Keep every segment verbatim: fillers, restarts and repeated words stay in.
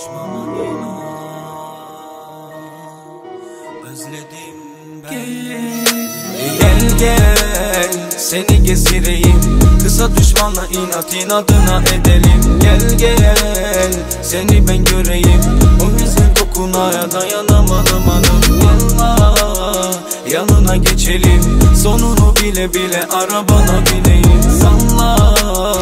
düşmanlarına özledim ben. Gel gel seni gezdireyim, kısa düşmanla inat inadına edelim. Gel gel seni ben göreyim, o hüzün kokunaya dayanamadım hanım. Valla yanına geçelim, sonunu bile bile arabana bineyim. Salla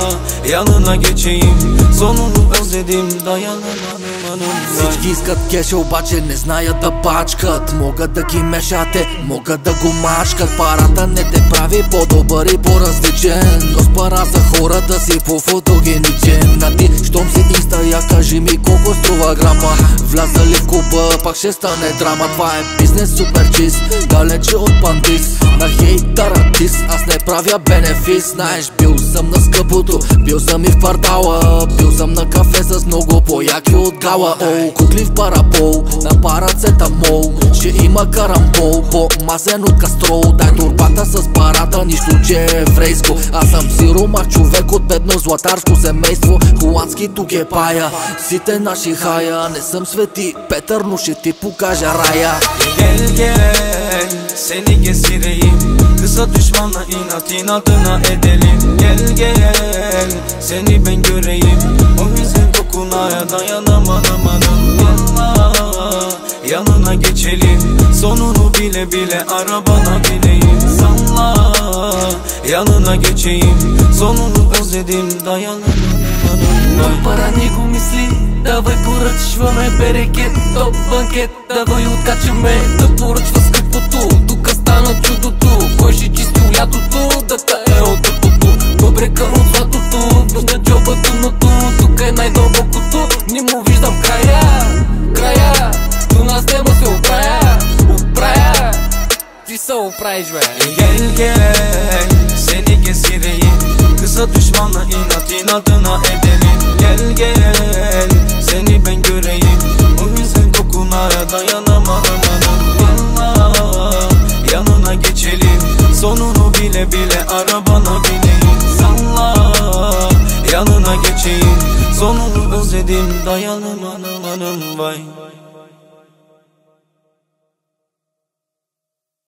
yanına geçeyim, sonunu özledim dayanamadım hanım. Всички искат кеша, обаче не знаят да бачкат. Могат да ги мешате, могат да го мачкат. Парата не те прави по-добър и по-различен, но с пара за хората си по-фотогеничен. На ти, щом си инста, я кажи ми колко струва грама. Влязали в клуба, пак ще стане драма. Това е бизнес супер чист, далече от пандис. На хейтъра дис, аз не правя бенефис. Знаеш, бил съм на скъпото, бил съм и в квартала. Бил съм на кафе с много по-яки от гала. Оу, кукли в парапол, на парацетамол. Ще има карамбол, по-масен от кастрол. Дай турбата с парата, нищо че е еврейско. Аз съм сиромах, човек от бедно златарско семейство. Холандски тук е пая, сите наши хая. Не съм Свети Петър, но ще ти покажа рая. Gel gel seni gezdireyim, kısa düşmanla inat inadına edelim. Gel gel seni ben göreyim, o hüzün kokunaya dayanamadım hanım. Valla yanına geçelim, sonunu bile bile arabana bineyim. Salla yanına geçeyim, sonunu özledim dayanamadım hanım. Пара ни го мисли, давай поръчваме берекет, топ банкет, давай откачаме да поръчва скъпото. Тук стана чудото, кой ще чисти лятото, да тая от тъпото. Бъбрека от златото, на джоба дъното, тук е най-дълбокото. Не му виждам края, края, до нас нема се оправя, оправя. Ти се оправиш бе. Gel gel seni gezdireyim, kısa düşmanla inat inadına edelim. Gel gel seni ben göreyim, o hüzün kokunaya dayanamadım hanım. Valla yanına geçelim, sonunu bile bile arabana bineyim. Salla yanına geçeyim, sonunu özledim dayanamadım hanım vay.